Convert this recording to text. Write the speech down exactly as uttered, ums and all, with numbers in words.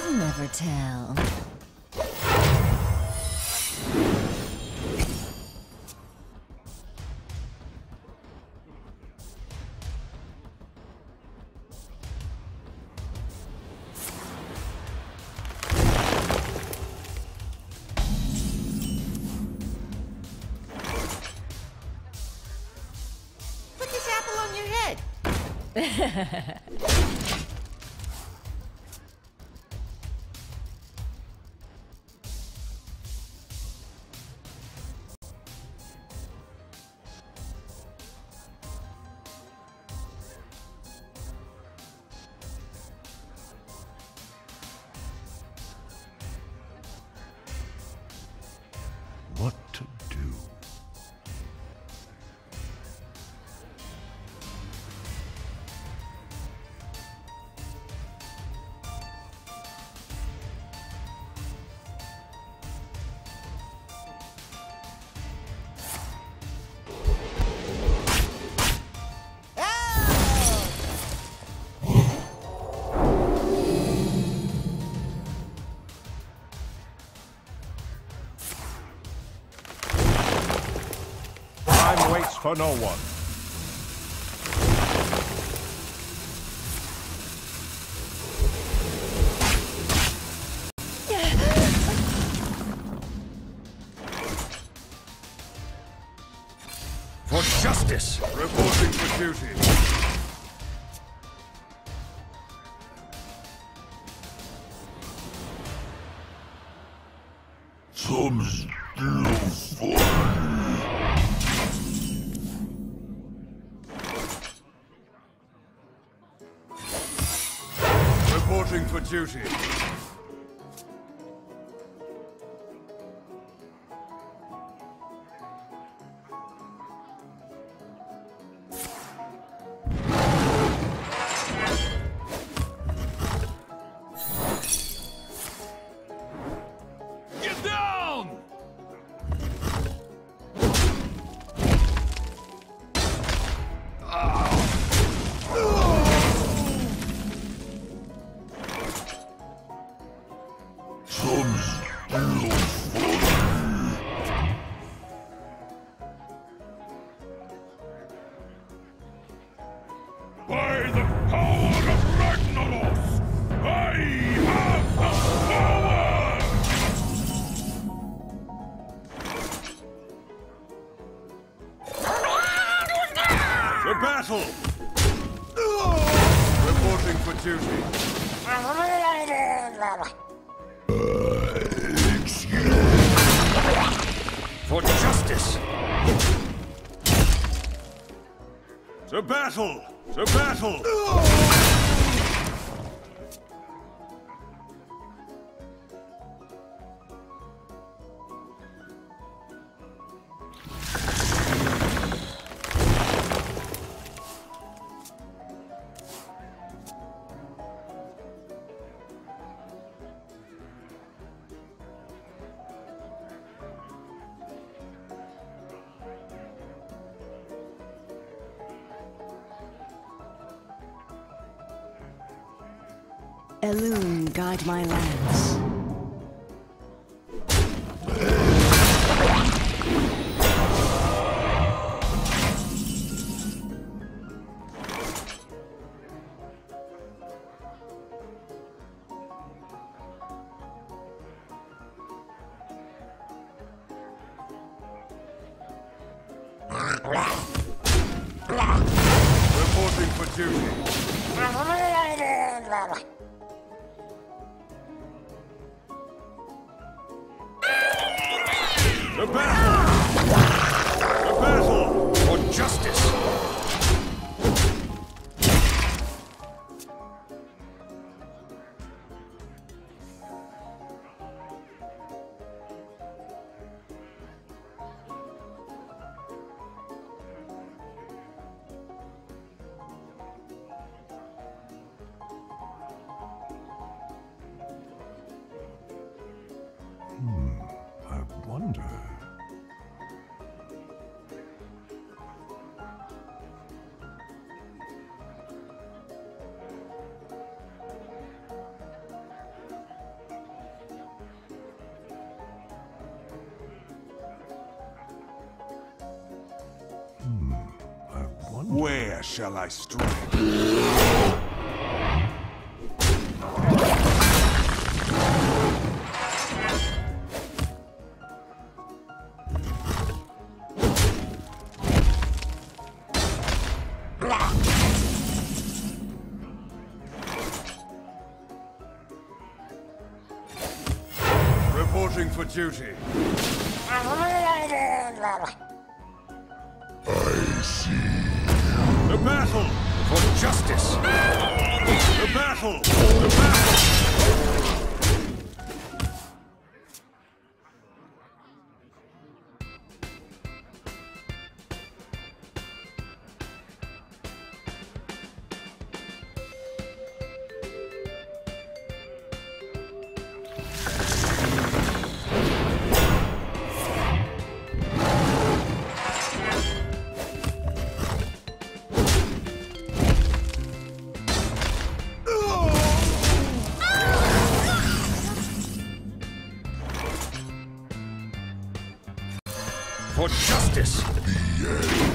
Never tell. Put this apple on your head. What to do? Time waits for no one. For justice! Reporting for duty. Some still fun. Reporting for duty. Get down! By the power of Ragnaros, I have the power! To battle! Reporting for duty. For justice! To battle! To battle! Elune, guide my lance. Reporting for duty. To battle! To battle! For justice! Hmm, I wonder... Where shall I strike? Reporting for duty. I see. The battle for justice. The battle. The battle. For justice! The end.